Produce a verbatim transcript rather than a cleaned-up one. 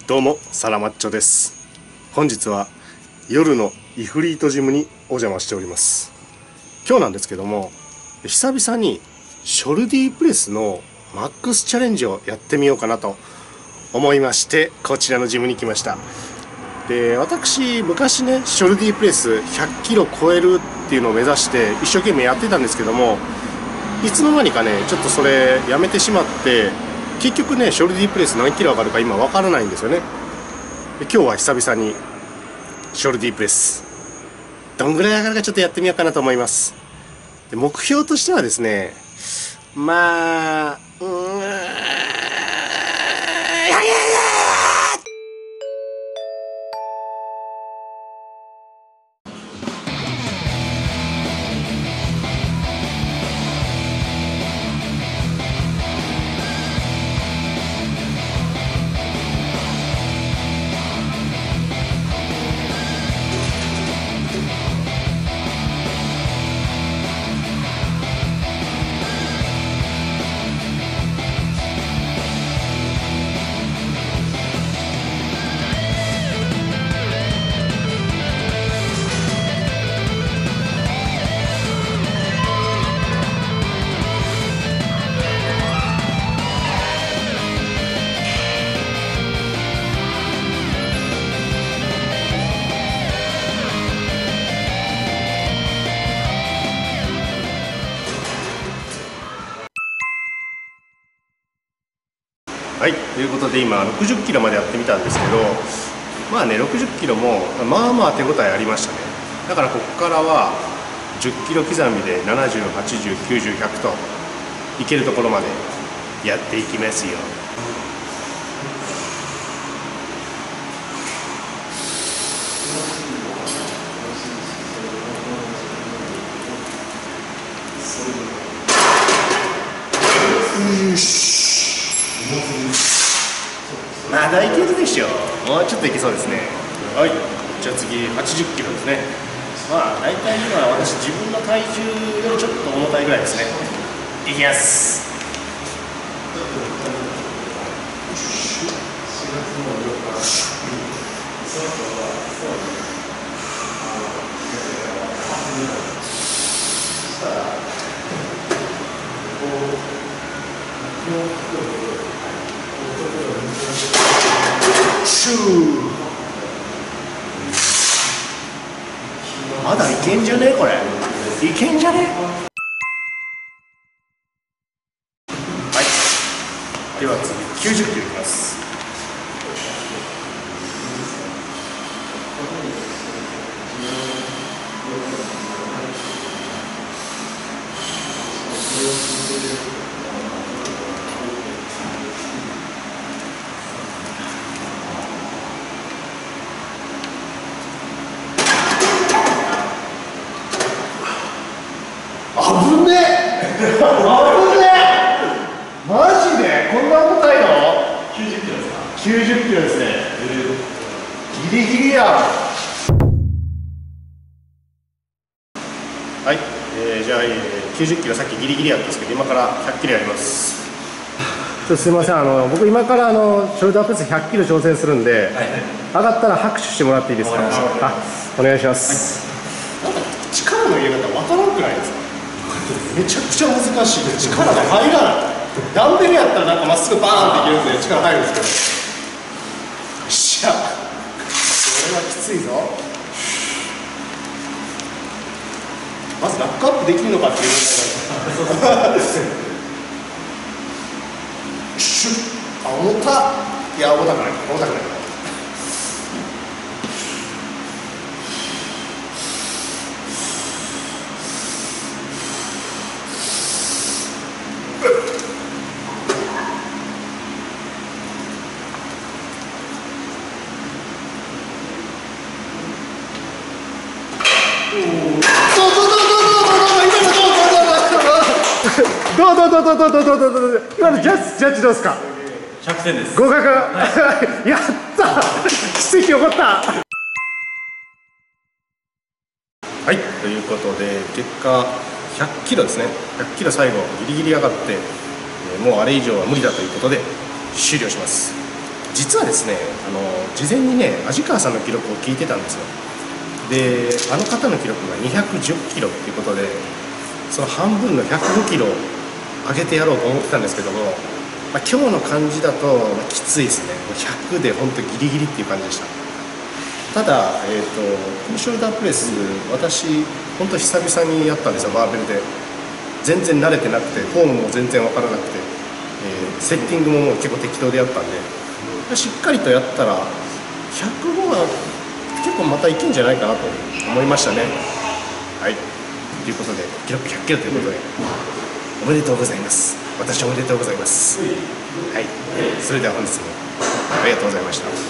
どうもサラマッチョです。本日は夜のイフリートジムにお邪魔しております。今日なんですけども、久々にショルディプレスのマックスチャレンジをやってみようかなと思いまして、こちらのジムに来ました。で、私昔ねショルディプレスひゃっキロ超えるっていうのを目指して一生懸命やってたんですけども、いつの間にかねちょっとそれやめてしまって、結局ねショルディプレス何キロ上がるか今わからないんですよね。で今日は久々にショルディプレスどんぐらい上がるかちょっとやってみようかなと思います。で目標としてはですね、まあうーんはい、ということで今ろくじゅっキロまでやってみたんですけど、まあねろくじゅっキロもまあまあ手応えありましたね。だからここからはじゅっキロ刻みでななじゅう、はちじゅう、きゅうじゅう、ひゃくといけるところまでやっていきますよ。よし、まだいけるでしょう。もうちょっといけそうですね。はい、じゃあ次はちじゅっキロですね。まあ大体今私自分の体重よりちょっと重たいぐらいですね。いきます。シュー、まだいけんじゃねこれ。いけんじゃね。はい、では次きゅうじゅっキロいきます。危ねえ危ねえ、マジでこんな重たいの。きゅうじゅっキロですか。きゅうじゅっキロですね、ギリギリや。はい、えー、じゃあ、えー、きゅうじゅっキロさっきギリギリやったんですけど、今からひゃっキロやります。ちょっとすみません、あの僕今からあのショルダープレスひゃっキロ挑戦するんで、はいはい、上がったら拍手してもらっていいですか。あ、お願いします。はい、なんか力の入れ方わからなくないですか。めちゃくちゃ難しいです。力が入らない。ダンベルやったらなんかまっすぐバーンっていけるんで力入るんですけど、よっしゃ、これはきついぞ。まずラックアップできるのかっていう問題がシュッ、あ、重たっ。いや重たくない重たくない。どうどうどうどうどうどうどうどうどう、今のジャッジジャッジどうですか。 ひゃくてんです。 合格。はい、やった。奇跡起こった。はい、ということで結果ひゃっキロですね。ひゃっキロ最後ギリギリ上がって、もうあれ以上は無理だということで終了します。 実はですね、あの事前にね味川さんの記録を聞いてたんですよ。であの方の記録がにひゃくじゅっキロっていうことで、その半分のひゃくごキロ上げてやろうと思ってたんですけども、まあ、今日の感じだと、まあ、きついですね。ひゃくで本当ギリギリっていう感じでした。ただ、えーと、フルショルダープレス、私本当久々にやったんですよ、バーベルで。全然慣れてなくて、フォームも全然分からなくて、えー、セッティングももう結構適当でやったんで、しっかりとやったらひゃくごは結構またいけんじゃないかなと思いましたね。はい、ということで記録ひゃっキロということで、おめでとうございます。私おめでとうございます。はい、それでは本日もありがとうございました。